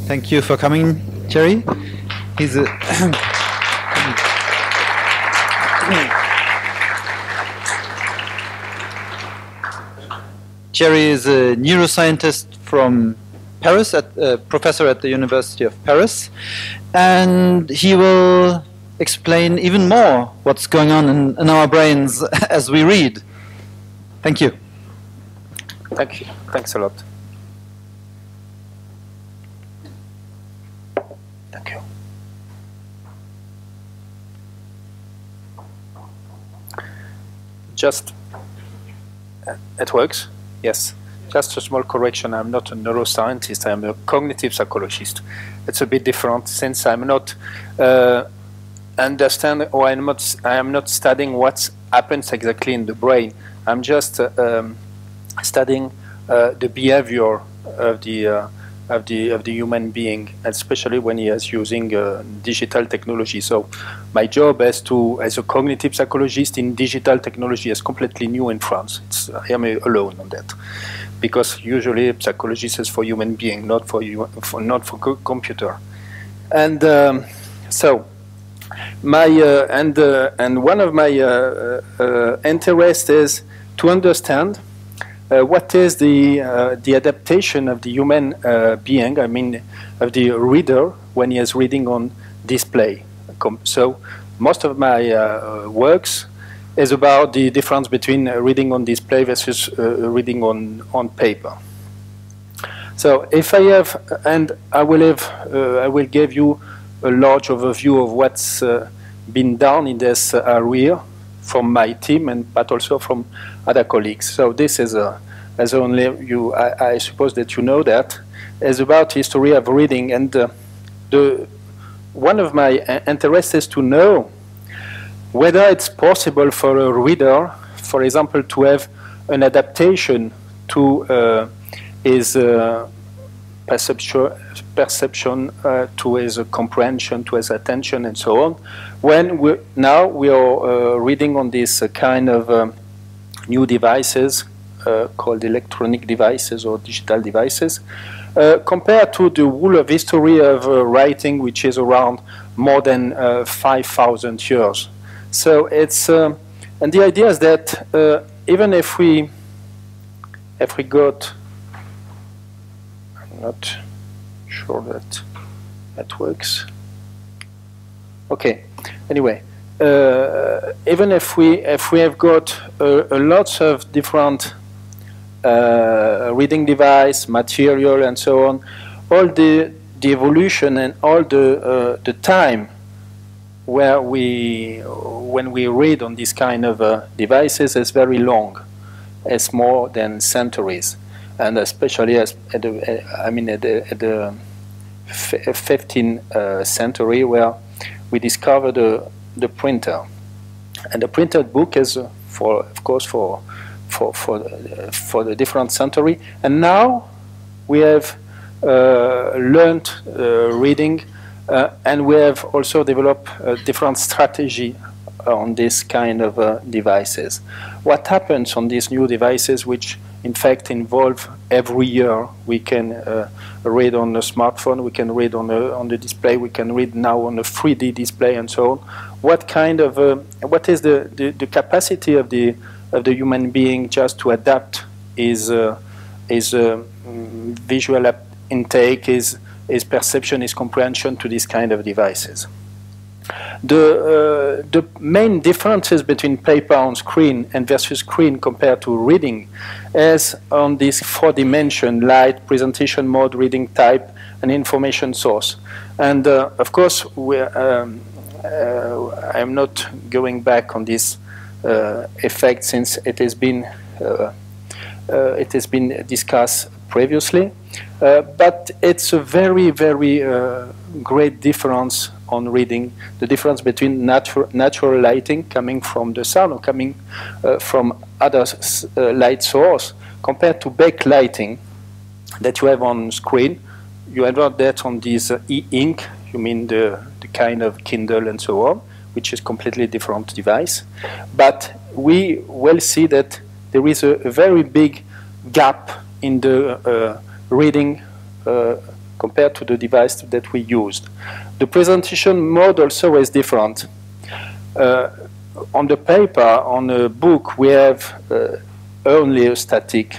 Thank you for coming, Thierry. He's a Thierry is a neuroscientist from Paris, professor at the University of Paris, and he will explain even more what's going on in our brains as we read. Thank you. Thank you. Thanks a lot. Thank you. Just, it works? Yes. Just a small correction. I'm not a neuroscientist. I'm a cognitive psychologist. It's a bit different since I'm not I am not studying what happens exactly in the brain. I'm just studying the behavior of the human being, especially when he is using digital technology. So my job as a cognitive psychologist in digital technology is completely new in France. I am alone on that, because usually psychology is for human being, not for computer. And so my and one of my interests is to understand what is the adaptation of the human being, I mean of the reader, when he is reading on display. So most of my works is about the difference between reading on display versus reading on paper. So if I have, and I will give you a large overview of what's been done in this area from my team, but also from other colleagues. So this is as only you, I suppose that you know that, is about history of reading. And one of my interests is to know whether it's possible for a reader, for example, to have an adaptation to his perception, to his comprehension, to his attention, and so on, when we are reading on this kind of new devices called electronic devices or digital devices, compared to the whole of history of writing, which is around more than 5,000 years. So it's and the idea is that even if we got, I'm not sure that that works. Okay. Anyway, even if we have got a lots of different reading device, material, and so on, all the evolution and all the time when we read on this kind of devices is very long. It's more than centuries, and especially at the 15th century, where we discovered the printer, and the printed book is for the different century. And now we have learned reading, and we have also developed a different strategy on this kind of devices. What happens on these new devices, which in fact involve every year? We can read on a smartphone, we can read on the display, we can read now on a 3D display, and so on. What kind of what is the capacity of the human being just to adapt his visual intake, his perception, his comprehension to this kind of devices? The main differences between paper on screen and versus screen compared to reading is on this 4-dimension: light, presentation mode, reading type, and information source. And of course, I'm not going back on this effect, since it has been discussed previously. But it's a very, very great difference on reading, the difference between natural lighting coming from the sun or coming from other light source, compared to backlighting that you have on screen. You have that on this e-ink, you mean the kind of Kindle and so on, which is completely different device. But we will see that there is a very big gap in the reading compared to the device that we used. The presentation mode also is different. On the paper, on a book, we have only a static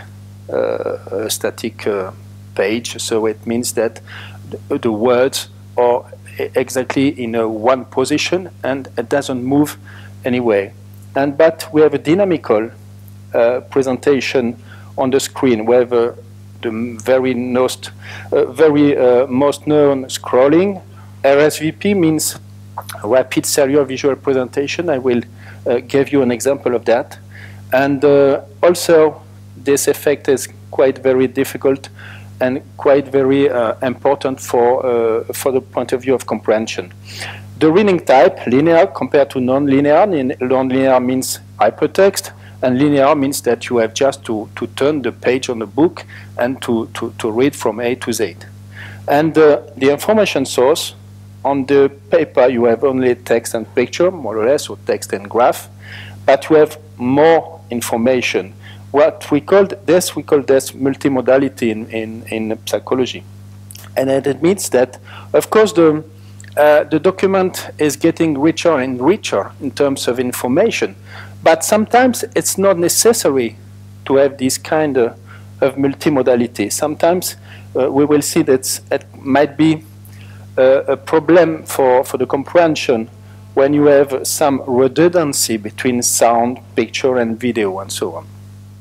page, so it means that the words are exactly in one position and it doesn't move anyway. But we have a dynamical presentation on the screen. We have the very most known scrolling. RSVP means rapid serial visual presentation. I will give you an example of that. And also, this effect is quite very difficult and quite very important for the point of view of comprehension. The reading type, linear compared to non-linear. Non-linear means hypertext, and linear means that you have just to turn the page on the book and to read from A to Z. And the information source, on the paper you have only text and picture, more or less, or text and graph, but you have more information. What we call this multimodality in psychology. And it means that, of course, the document is getting richer and richer in terms of information, but sometimes it's not necessary to have this kind of multimodality. Sometimes we will see that it might be a problem for the comprehension when you have some redundancy between sound, picture, and video, and so on.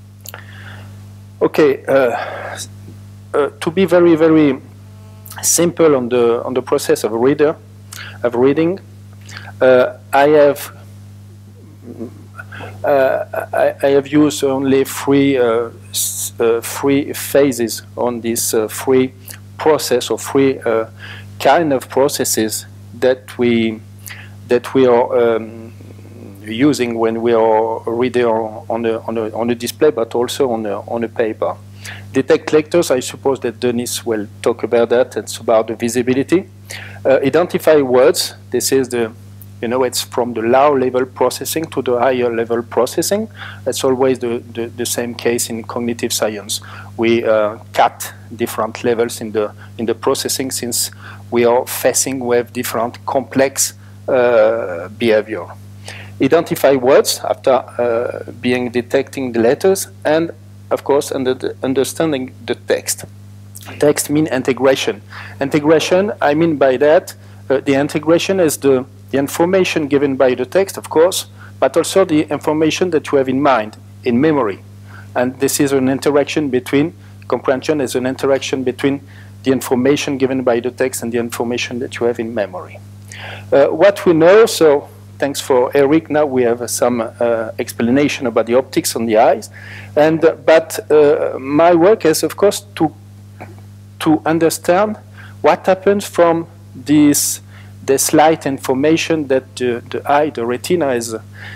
Okay, to be very, very simple on the process of reading, I have used only three phases on this free process, or three kind of processes that we are using when we are reading on the display, but also on the paper. Detect lectors, I suppose that Denis will talk about that. It's about the visibility. Identify words. This is it's from the low level processing to the higher level processing. That's always the same case in cognitive science. We cut different levels in the processing, since we are facing with different complex behavior. Identify words after detecting the letters, and of course understanding the text. Text means integration. Integration, I mean by that, the integration is the information given by the text, of course, but also the information that you have in mind, in memory. And this is an interaction between, comprehension is an interaction between the information given by the text and the information that you have in memory. What we know, so thanks for Eric, now we have some explanation about the optics on the eyes. But my work is, of course, to understand what happens from this light information that the eye, the retina, is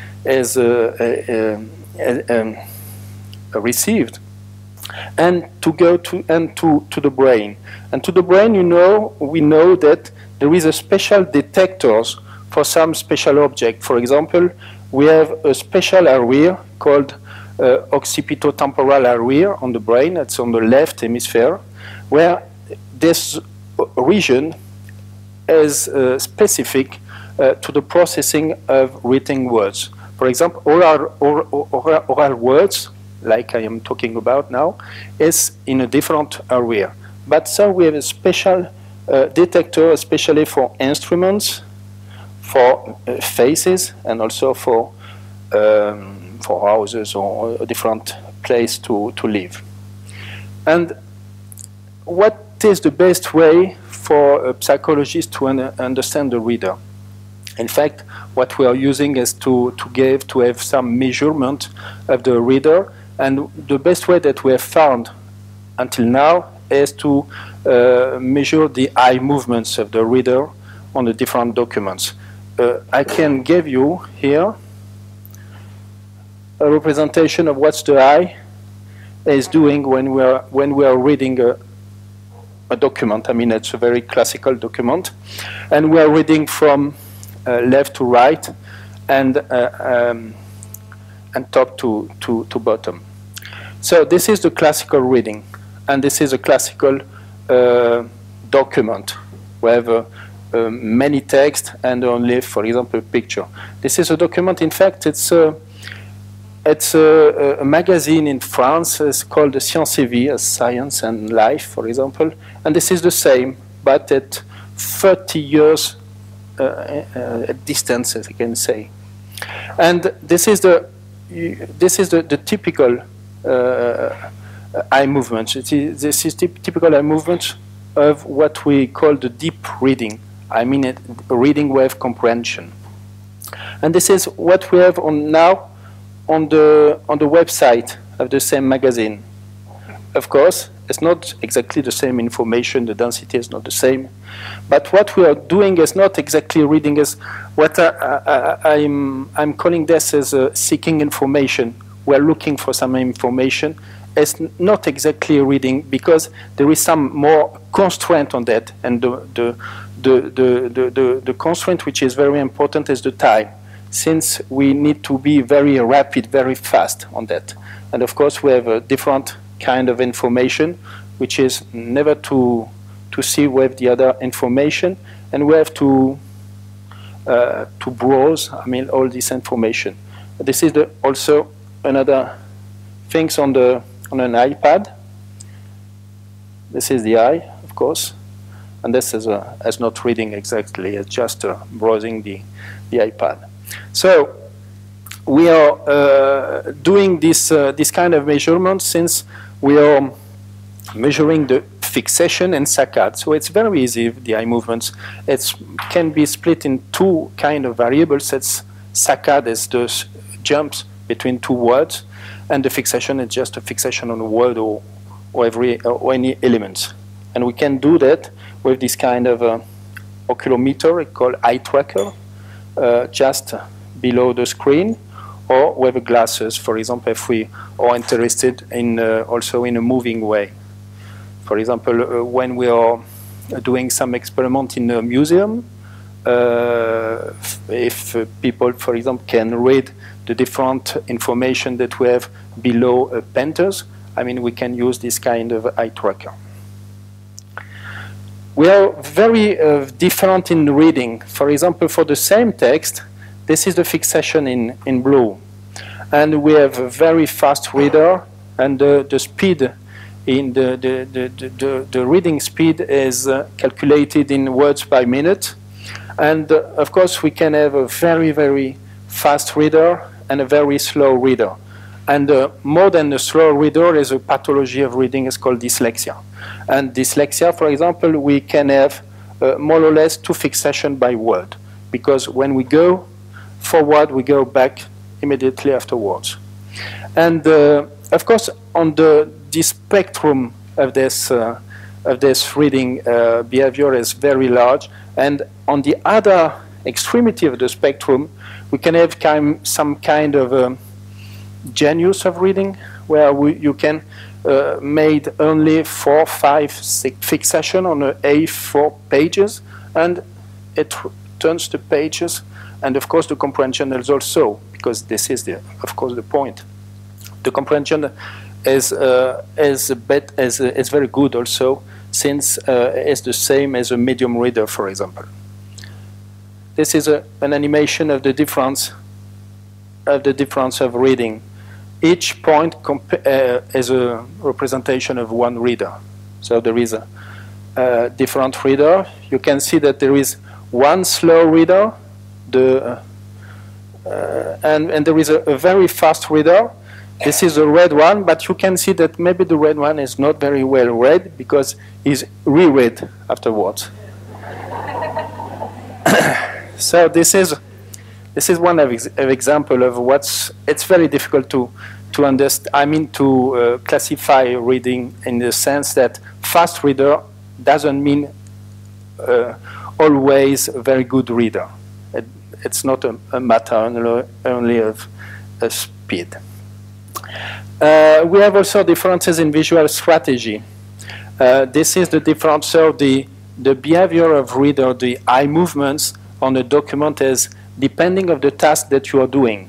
received, and to go to the brain. And to the brain, we know that there is a special detectors for some special object. For example, we have a special area called occipitotemporal area on the brain. It's on the left hemisphere, where this region is specific to the processing of written words. For example, oral words, like I am talking about now, is in a different area. But so we have a special detector, especially for instruments, for faces, and also for houses or a different place to live. And what is the best way for a psychologist to understand the reader? In fact, what we are using is to have some measurement of the reader, and the best way that we have found until now is to measure the eye movements of the reader on the different documents. I can give you here a representation of what the eye is doing when we are reading a document. I mean, it's a very classical document, and we are reading from left to right and top to bottom. So this is the classical reading, and this is a classical document. We have many text and only, for example, a picture. This is a document. In fact, it's a magazine in France. It's called Science et Vie, Science and Life, for example. And this is the same, but at 30 years distance, as I can say. And this is the typical eye movement. This is typical eye movement of what we call the deep reading. I mean, reading wave comprehension. And this is what we have now on the website of the same magazine. Of course, it's not exactly the same information. The density is not the same. But what we are doing is not exactly reading. Is what I'm calling this as seeking information. We're looking for some information. It's not exactly reading because there is some more constraint on that, and the constraint which is very important is the time, since we need to be very rapid, very fast on that. And of course, we have a different kind of information, which is never to see with the other information, and we have to browse. I mean, all this information. This is also another things on an iPad. This is the eye, of course, and this is as not reading exactly. It's just browsing the iPad. So we are doing this kind of measurement since we are measuring the fixation and saccade. So it's very easy, the eye movements. It can be split in two kind of variables. It's saccade is the jumps between two words, and the fixation is just a fixation on a word or any element. And we can do that with this kind of oculometer called Eye-Tracker, just below the screen, or with glasses, for example, if we are interested in also in a moving way. For example, when we are doing some experiment in a museum, if people, for example, can read the different information that we have below painters, I mean, we can use this kind of eye tracker. We are very different in reading. For example, for the same text, this is the fixation in blue. And we have a very fast reader, and the speed in the reading speed is calculated in words per minute. And of course, we can have a very, very fast reader and a very slow reader. And more than a slow reader is a pathology of reading, is called dyslexia. And dyslexia, for example, we can have more or less two fixation by word, because when we go forward, we go back immediately afterwards. And of course, on this spectrum of this reading behavior is very large. And on the other extremity of the spectrum, we can have some kind of genius of reading, where you can made only 4, 5, 6 fixation on A4 pages, and it turns the pages. And of course, the comprehension is also, because this is of course the point. The comprehension is very good also, since it's the same as a medium reader, for example. This is an animation of the difference of reading. Each point is a representation of one reader. So there is a different reader. You can see that there is one slow reader, and there is a very fast reader. This is a red one, but you can see that maybe the red one is not very well read because it's reread afterwards. So this is one example of it's very difficult to understand. I mean, to classify reading in the sense that fast reader doesn't mean always a very good reader. It's not a matter only of speed. We have also differences in visual strategy. This is the difference. So the behavior of reader, the eye movements on a document is depending on the task that you are doing.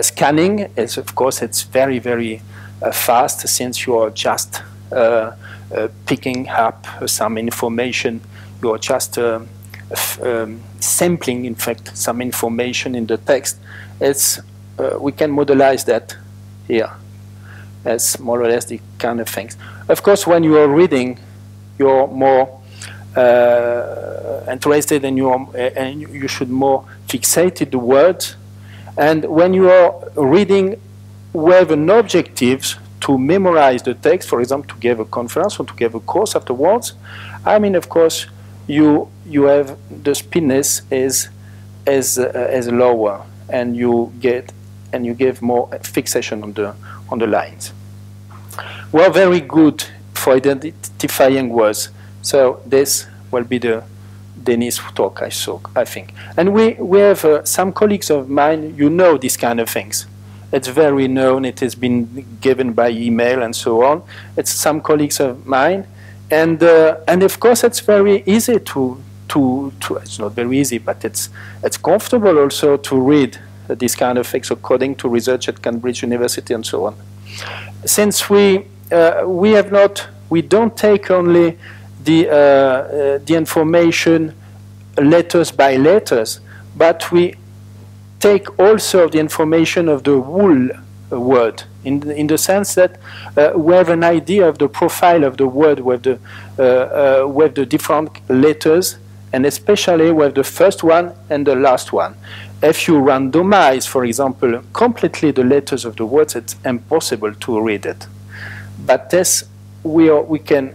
Scanning is, of course, it's very, very fast, since you are just picking up some information. You are just sampling, in fact, some information in the text. It's we can modelize that here as more or less the kind of things. Of course, when you are reading, you're more interested and you should more fixate the words. And when you are reading, we have an objective to memorize the text, for example, to give a conference or to give a course afterwards. I mean, of course, you have the speediness is lower, and you give more fixation on the lines. We are very good for identifying words, so this will be the Denis talk, I think. And we have some colleagues of mine, you know these kind of things. It's very known, it has been given by email and so on. It's some colleagues of mine, and of course it's very easy to it's not very easy, but it's comfortable also to read these kind of things according to research at Cambridge University and so on. Since we don't take only the information letters by letters, but we take also the information of the whole word, in the sense that we have an idea of the profile of the word with the different letters, and especially with the first one and the last one. If you randomize, for example, completely the letters of the words, it's impossible to read it. But this, we have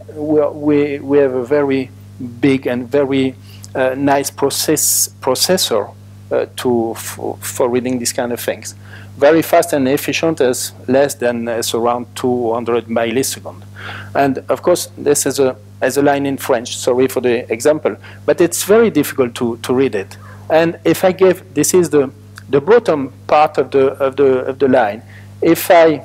a very big and very nice processor for reading these kind of things. Very fast and efficient, as around 200 milliseconds. And of course, this is a line in French. Sorry for the example, but it's very difficult to read it. And if I give, this is the bottom part of the line. If I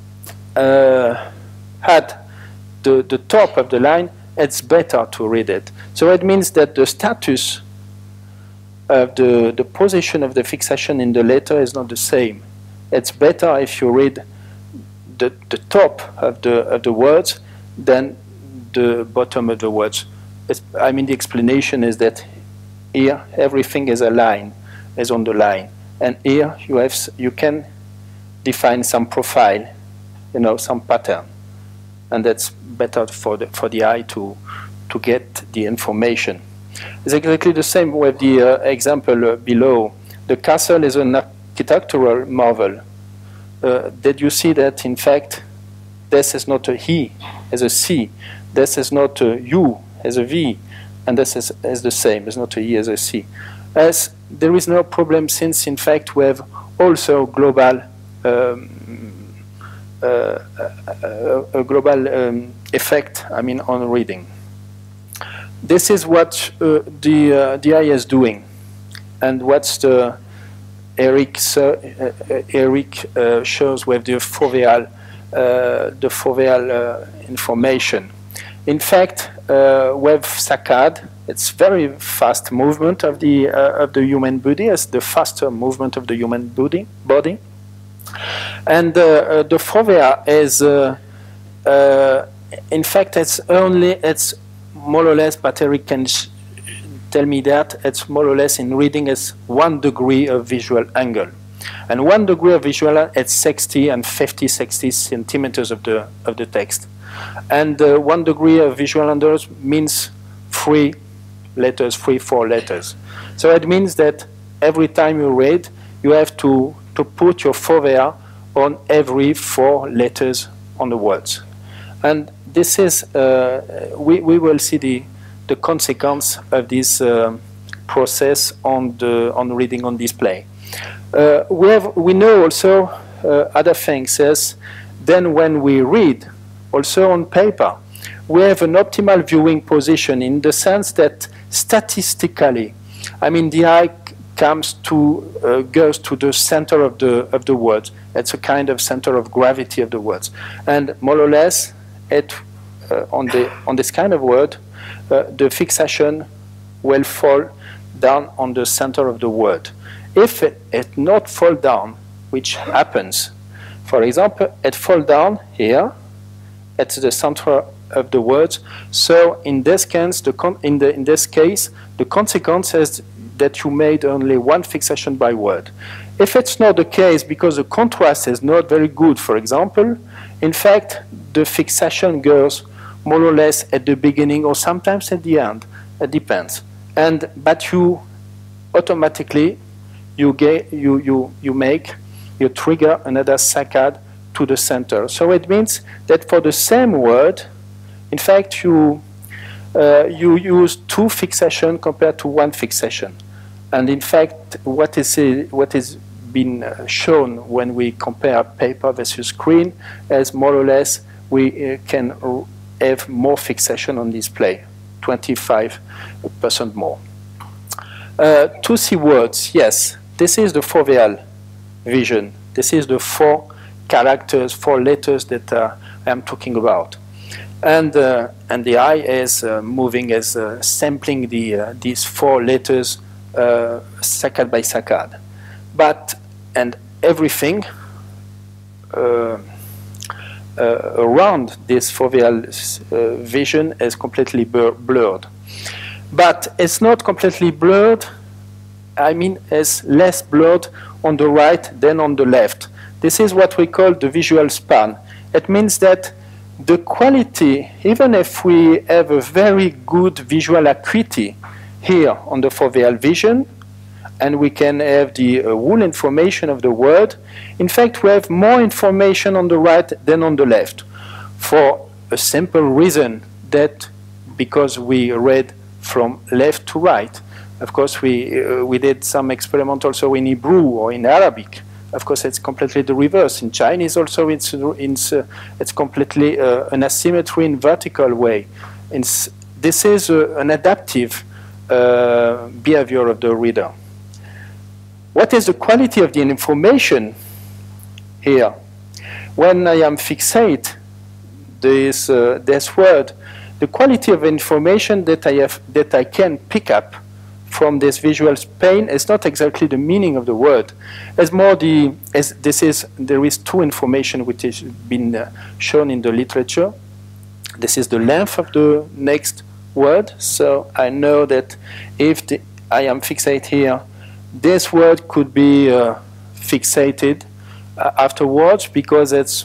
had the top of the line, it's better to read it. So it means that the status of the position of the fixation in the letter is not the same. It's better if you read the top of the words than the bottom of the words. I mean, the explanation is that here everything is a line, is on the line, and here you can define some profile, some pattern, and that's better for the eye to get the information. It's exactly the same with the example below. The castle is an architectural marvel. Did you see that, in fact, this is not a he as a C, this is not a U as a V, and this is the same, it's not a E as a C. As there is no problem, since, in fact, we have also global effect, I mean, on reading. This is what the eye is doing, and what's Eric shows with the foveal information. In fact, with saccade, it's very fast movement of the human body, as the faster movement of the human body, and the fovea is, in fact, it's more or less, but Eric can tell me that it's more or less in reading as 1 degree of visual angle. And 1 degree of visual angle, it's 60 and 60 centimeters of the text. And 1 degree of visual angle means 4 letters. So it means that every time you read, you have to put your fovea on every 4 letters on the words. And this is, we will see the consequence of this process on reading on display. We know also other things, as then when we read, also on paper, we have an optimal viewing position, in the sense that statistically, I mean, the eye goes to the center of the words. It's a kind of center of gravity of the words, and more or less, on this kind of word, the fixation will fall down on the center of the word. If it not fall down, which happens, for example, it fall down here at the center of the words. So in this case, in this case, the consequence is that you made only one fixation by word. If it's not the case because the contrast is not very good, for example, in fact, the fixation goes more or less at the beginning or sometimes at the end. It depends. But you automatically you trigger another saccade to the center. So it means that for the same word, in fact, you use two fixation compared to one fixation. And in fact, what is been shown when we compare paper versus screen is more or less we can have more fixation on display, 25% more. To see words, yes, this is the foveal vision. This is the 4 characters, 4 letters that I am talking about. And the eye is moving as sampling these 4 letters saccade by saccade. And everything around this foveal vision is completely blurred. But it's not completely blurred. I mean, it's less blurred on the right than on the left. This is what we call the visual span. It means that the quality, even if we have a very good visual acuity here on the foveal vision, and we can have the whole information of the word, in fact, we have more information on the right than on the left, for a simple reason that because we read from left to right. Of course, we did some experiment also in Hebrew or in Arabic. Of course, it's completely the reverse. In Chinese also, it's completely an asymmetry in vertical way. This is an adaptive behavior of the reader. What is the quality of the information here? When I am fixate this word, the quality of information that I can pick up from this visual span is not exactly the meaning of the word. As more there is 2 information which has been shown in the literature. This is the length of the next word. So I know that if I am fixate here, this word could be fixated afterwards because it's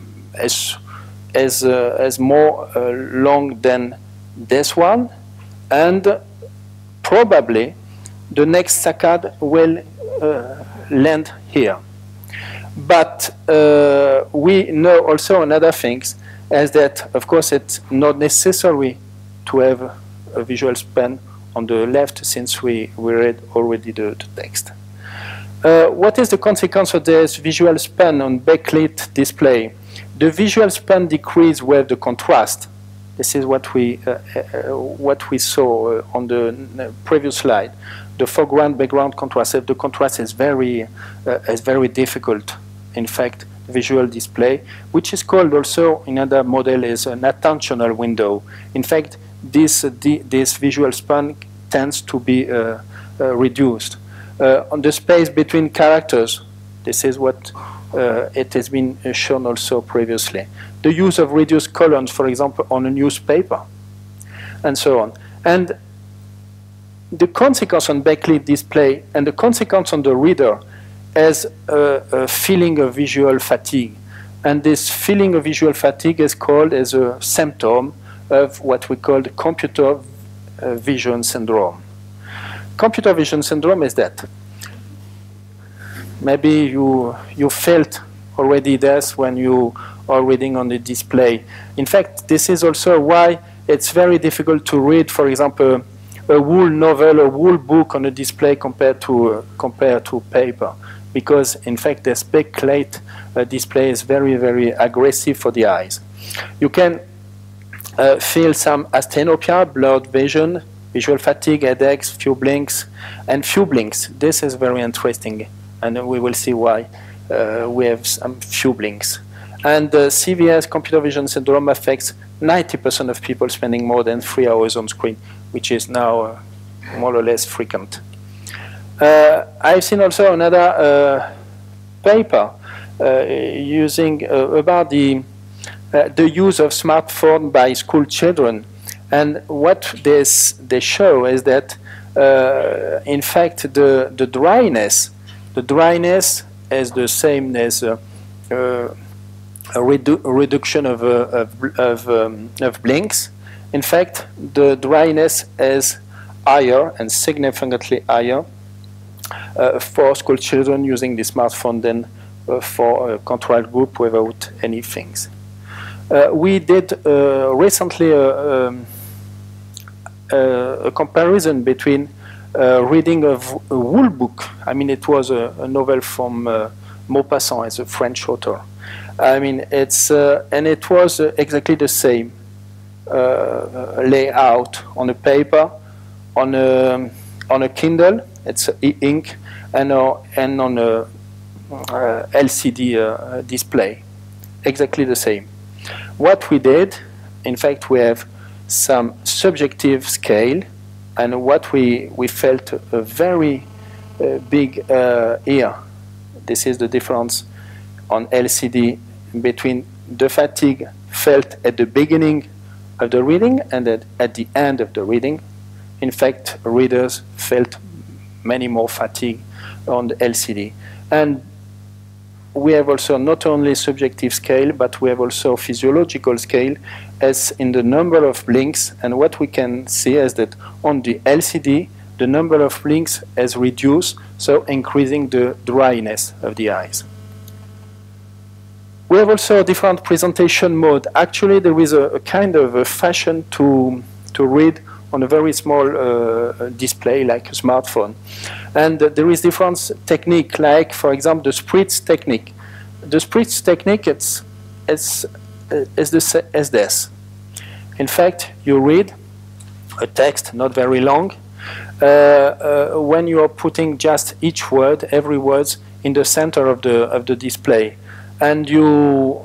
more long than this one, and probably the next saccade will land here. But we know also another thing is that, of course, it's not necessary to have a visual span on the left since we read already the text. What is the consequence of this visual span on backlit display? The visual span decreases with the contrast. This is what we saw on the previous slide. The foreground-background contrast. If the contrast is very difficult, in fact, visual display, which is called also in other model is an attentional window. In fact, this visual span tends to be reduced. On the space between characters, this is what it has been shown also previously. The use of reduced columns, for example, on a newspaper, and so on. And the consequence on backlit display and the consequence on the reader is a feeling of visual fatigue. And this feeling of visual fatigue is called as a symptom of what we call the computer vision syndrome. Computer vision syndrome is that. Maybe you felt already this when you are reading on the display. In fact, this is also why it's very difficult to read, for example, a whole novel, a whole book on a display compared to paper. Because, in fact, the backlit display is very, very aggressive for the eyes. You can feel some asthenopia, blurred vision, visual fatigue, headaches, few blinks, and few blinks. This is very interesting, and we will see why we have some few blinks. And CVS, computer vision syndrome, affects 90% of people spending more than 3 hours on screen, which is now more or less frequent. I've seen also another paper using about the the use of smartphone by school children. And what they show is that, in fact, the dryness is the same as a reduction of blinks. In fact, the dryness is higher and significantly higher for school children using the smartphone than for a control group without any things. We did recently a comparison between reading of a wool book. I mean, it was a novel from Maupassant, as a French author. I mean, it's and it was exactly the same layout on a paper, on a Kindle. It's e-ink, and on a LCD display, exactly the same. What we did, in fact, we have some subjective scale, and what we felt a very big here. This is the difference on LCD between the fatigue felt at the beginning of the reading and at the end of the reading. In fact, readers felt many more fatigue on the LCD. And we have also not only subjective scale, but we have also physiological scale, as in the number of blinks. And what we can see is that on the LCD, the number of blinks has reduced, so increasing the dryness of the eyes. We have also a different presentation mode. Actually, there is a kind of a fashion to read on a very small display like a smartphone. And there is different technique, like, for example, the spritz technique. The spritz technique is this. In fact, you read a text, not very long, when you are putting just each word, every word, in the center of the display. And you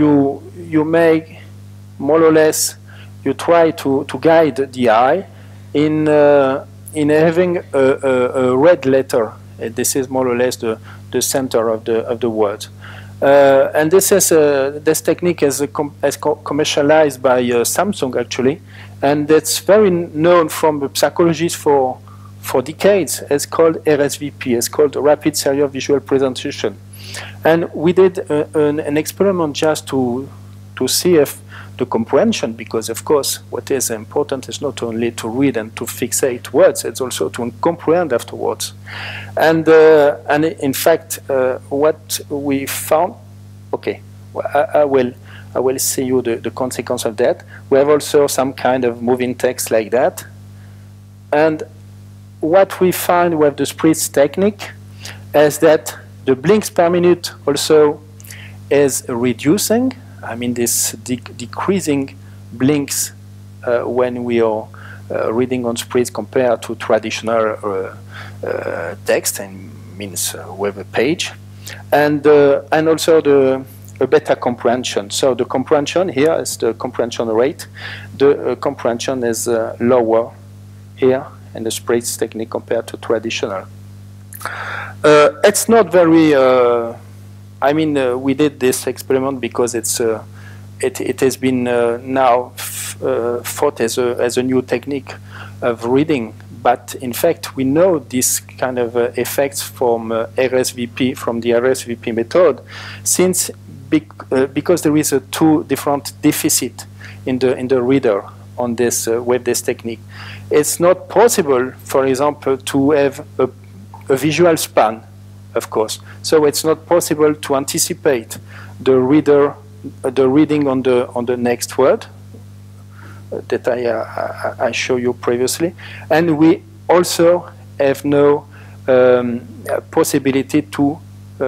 make more or less, you try to guide the eye in having a red letter. This is more or less the center of the word. And this technique is commercialized by Samsung, actually, and it's very known from the psychologists for decades. It's called RSVP. It's called Rapid Serial Visual Presentation. And we did an experiment just to see if the comprehension, because of course what is important is not only to read and to fixate words, it's also to comprehend afterwards. And in fact, what we found, okay, I will see you the consequence of that. We have also some kind of moving text like that. And what we find with the spritz technique is that the blinks per minute also is reducing. I mean, this decreasing blinks when we are reading on spritz compared to traditional text, and means with a page, and also the better comprehension. So the comprehension here is the comprehension rate. The comprehension is lower here in the spritz technique compared to traditional. It's not very. I mean, we did this experiment because it has been now thought as a new technique of reading. But in fact, we know this kind of effects from RSVP, from the RSVP method, since because there is two different deficit in the reader on this with this technique. It's not possible, for example, to have a visual span, of course. So it's not possible to anticipate the reading on the next word that I show you previously, and we also have no possibility to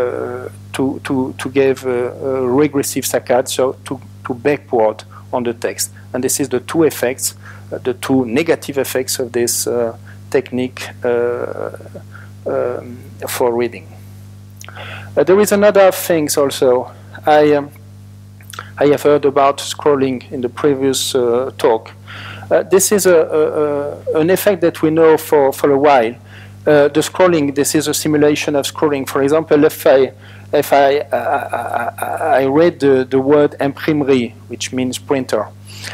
give a regressive saccade, so to backward on the text. And this is the two effects, the two negative effects of this technique for reading. There is another thing also. I have heard about scrolling in the previous talk. This is an effect that we know for a while. The scrolling, this is a simulation of scrolling. For example, if I read the word imprimerie, which means printer,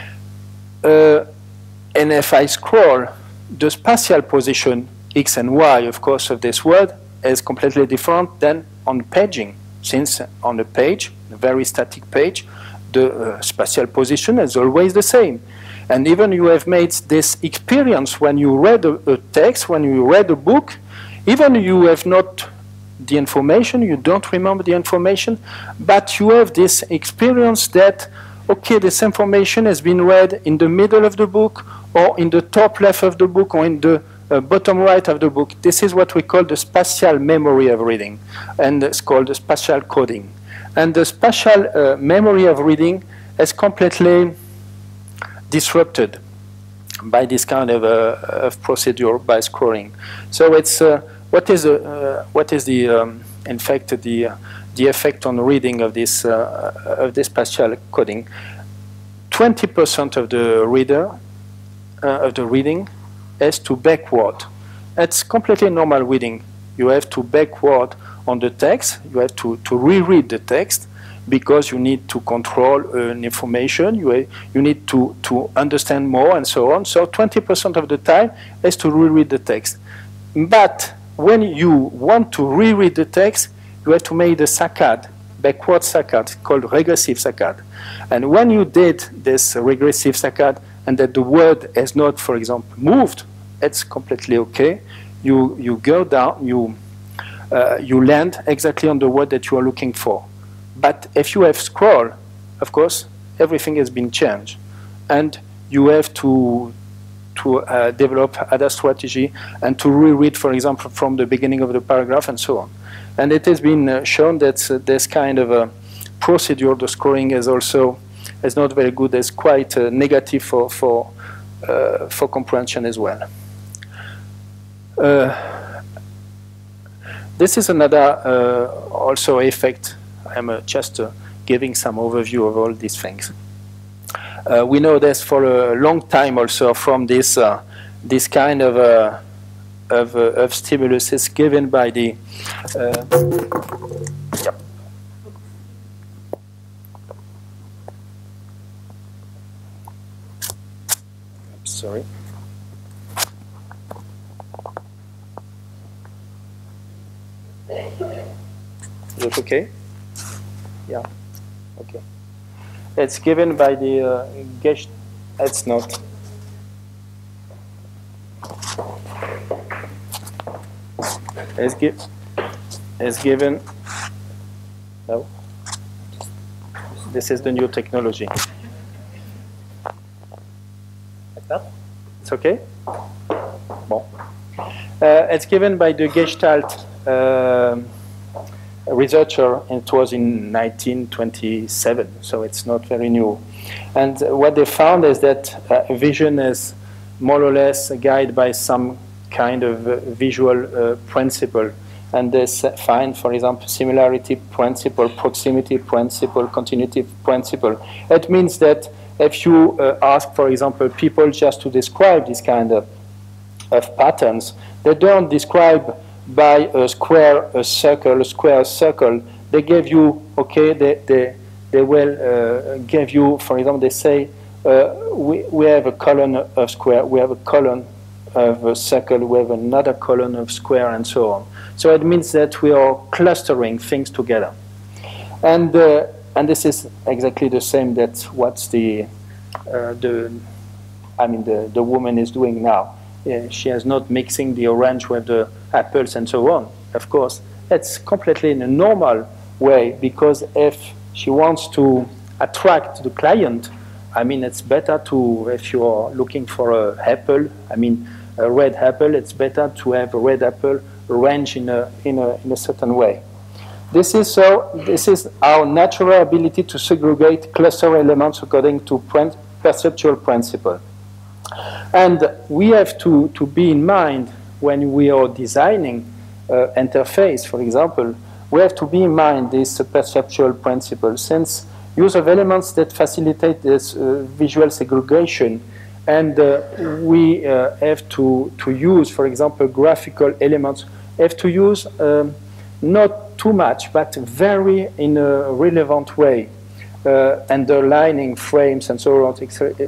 and if I scroll, the spatial position X and Y, of course, of this word is completely different than on paging, since on a page, a very static page, the spatial position is always the same. And even you have made this experience when you read a text, when you read a book, even you have not the information, you don't remember the information, but you have this experience that, okay, this information has been read in the middle of the book, or in the top left of the book, or in the bottom right of the book. This is what we call the spatial memory of reading, and it's called the spatial coding. And the spatial memory of reading is completely disrupted by this kind of procedure, by scrolling. So it's what is the in fact the effect on reading of this spatial coding? 20% of the reader of the reading is to backward. It's completely normal reading. You have to backward on the text. You have to reread the text because you need to control information. You need to understand more and so on. So 20% of the time is to reread the text. But when you want to reread the text, you have to make the saccade, backward saccade, called regressive saccade. And when you did this regressive saccade and that the word is not, for example, moved, it's completely okay. You go down, you land exactly on the word that you are looking for. But if you have scroll, of course, everything has been changed. And you have to develop other strategy and to reread, for example, from the beginning of the paragraph and so on. And it has been shown that this kind of a procedure, the scoring is not very good. It's quite negative for comprehension as well. This is another also effect. I'm just giving some overview of all these things. We know this for a long time also from this this kind of stimulus is given by the yep. Sorry. Is it okay? Yeah. Okay. It's given by the Gest. It's not. It's given. No. This is the new technology. Like that? It's okay? Bon. It's given by the Gestalt researcher, and it was in 1927, so it's not very new. And what they found is that vision is more or less guided by some kind of visual principle. And they find, for example, similarity principle, proximity principle, continuity principle. It means that if you ask, for example, people just to describe this kind of patterns, they don't describe by a square, a circle, a square, a circle. They give you, okay, they will give you, for example, they say, we have a column of square, we have a column of a circle, we have another column of square, and so on. So it means that we are clustering things together. And this is exactly the same that what the woman is doing now. She is not mixing the orange with the apples and so on. Of course, it's completely in a normal way, because if she wants to attract the client, I mean, it's better to, if you are looking for an apple, I mean, a red apple, it's better to have a red apple arranged in a certain way. This is our natural ability to segregate cluster elements according to perceptual principle. And we have to be in mind when we are designing interface, for example, we have to be in mind this perceptual principle, since use of elements that facilitate this visual segregation, and we have to use, for example, graphical elements, have to use not not too much, but very in a relevant way, underlining frames and so on.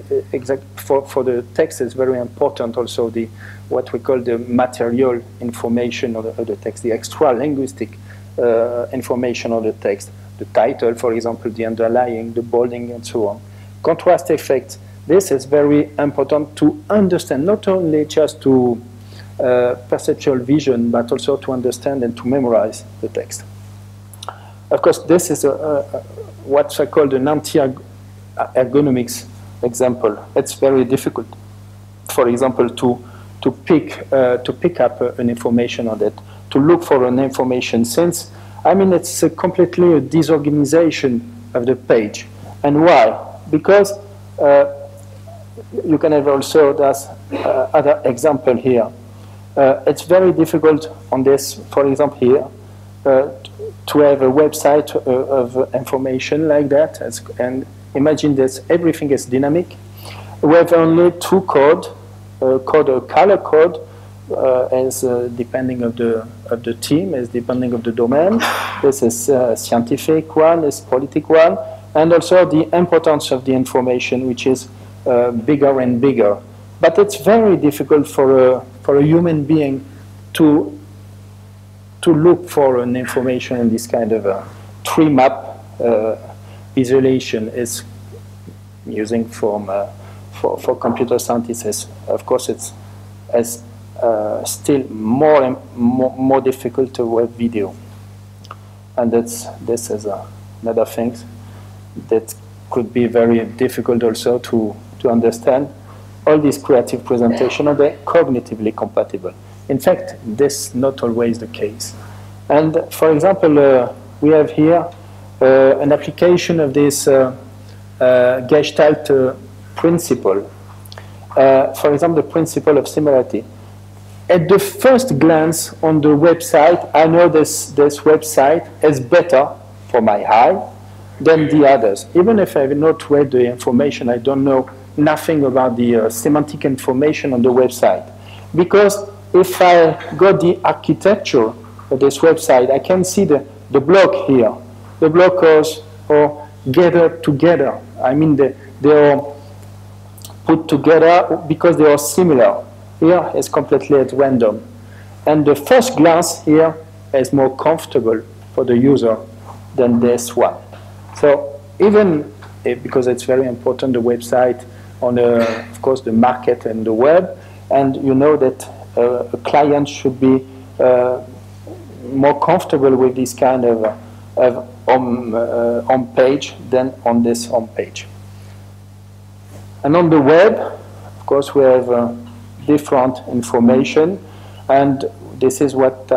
For the text is very important also what we call the material information of the text, the extra linguistic information of the text, the title, for example, the underlying, the bolding, and so on. Contrast effects. This is very important to understand, not only just to perceptual vision, but also to understand and to memorize the text. Of course, this is what I call an anti-ergonomics example. It's very difficult, for example, to pick up an information on that, to look for an information, since, I mean, it's completely a disorganization of the page. And why? Because you can have also other example here. It's very difficult on this, for example, here, to have a website of information like that, and imagine that everything is dynamic. We have only two code, a color code, as depending of the team, as depending of the domain. This is scientific one, is politic one, and also the importance of the information, which is bigger and bigger. But it's very difficult for a human being to look for an information in this kind of tree map visualization is using for computer scientists. Of course, it's still more difficult to have video, and this is another thing that could be very difficult also to understand. All these creative presentations, are they cognitively compatible? In fact, this is not always the case. And for example, we have here an application of this Gestalt principle. For example, the principle of similarity. At the first glance on the website, I know this website is better for my eye than the others. Even if I have not read the information, I don't know nothing about the semantic information on the website. Because if I got the architecture of this website, I can see the block here. The blockers are gathered together. I mean, they are put together because they are similar. Here is completely at random. And the first glance here is more comfortable for the user than this one. So even because it's very important, the website on, of course, the market and the web, and you know that a client should be more comfortable with this kind of home page than on this home page. And on the web, of course, we have different information, and this is what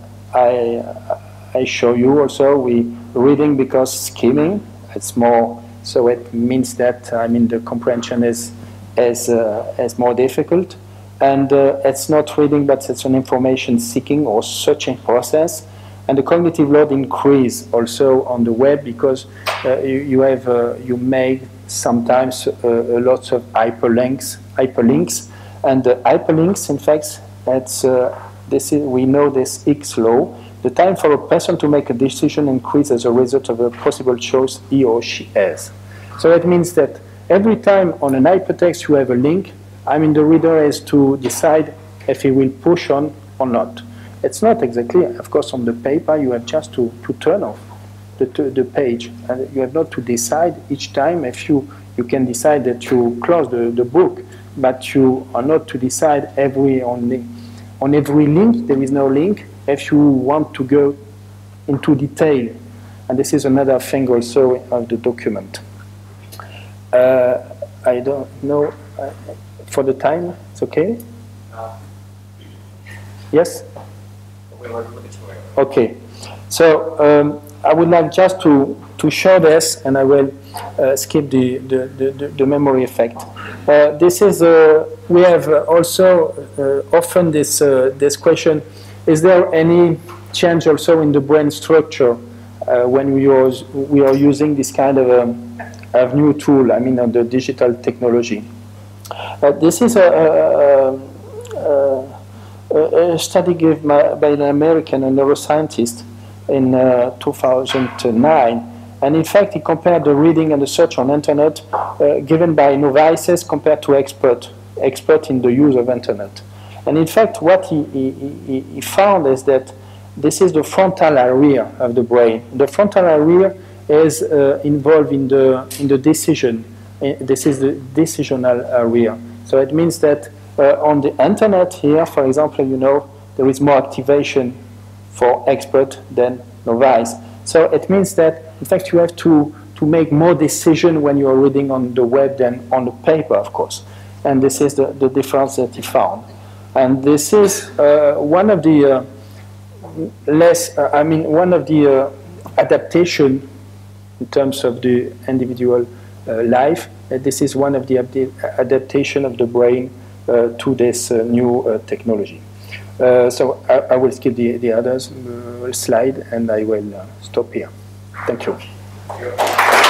I show you also. We reading because skimming, it's more, so it means that, I mean, the comprehension is more difficult. And it's not reading, but it's an information seeking or searching process. And the cognitive load increase also on the web because you make sometimes a lot of hyperlinks, and the hyperlinks, in fact, we know this X law. The time for a person to make a decision increases as a result of a possible choice he or she has. So it means that every time on an hypertext you have a link, I mean, the reader has to decide if he will push on or not. It's not exactly, of course, on the paper you have just to turn off the page, and you have not to decide each time. If you can decide that you close the book, but you are not to decide on every link. There is no link if you want to go into detail, and this is another thing also of the document. I don't know. For the time, it's okay? Yes? Okay. So I would like just to show this, and I will skip the memory effect. This is we have also often this question: is there any change also in the brain structure when we are using this kind of new tool? I mean, the digital technology. This is a study given by an American neuroscientist. in 2009. And in fact, he compared the reading and the search on internet given by novices compared to expert in the use of internet. And in fact, what he found is that this is the frontal area of the brain. The frontal area is involved in the decision. This is the decisional area. So it means that on the internet here, for example, you know, there is more activation for expert than novice. So it means that, in fact, you have to make more decision when you are reading on the web than on the paper, of course. And this is the difference that he found. And this is one of the one of the adaptation in terms of the individual life. This is one of the adaptation of the brain to this new technology. So I will skip the others slide, and I will stop here. Thank you.